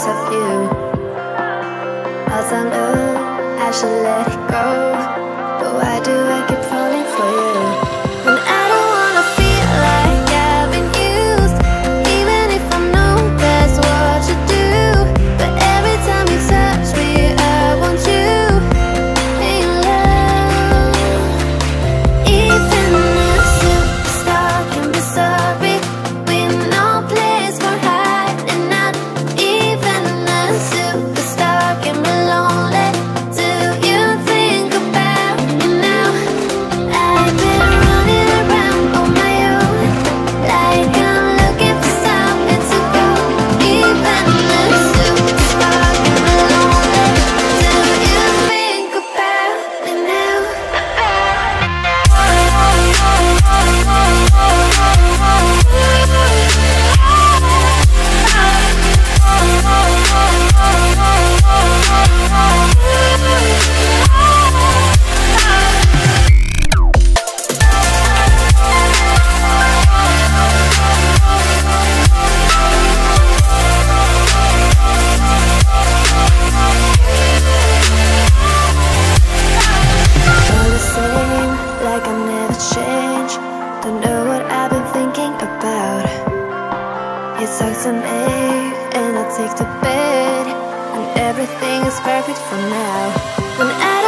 of you. Else I know I should let it go, but why do I keep falling for you? When I don't wanna feel like I've been used, even if I know that's what you do. But every time you touch me, I want you in love. Even a superstar can be sorry, with no place for hiding out. Even a superstar can be lonely. Do you think about me now? I've been running around on my own, like I'm looking for something to go. Even a superstar can be lonely. Do you think about me now? All the same, like I never changed. Don't know what I've been thinking about. You talk to me and I take to bed, and everything is perfect for now. When I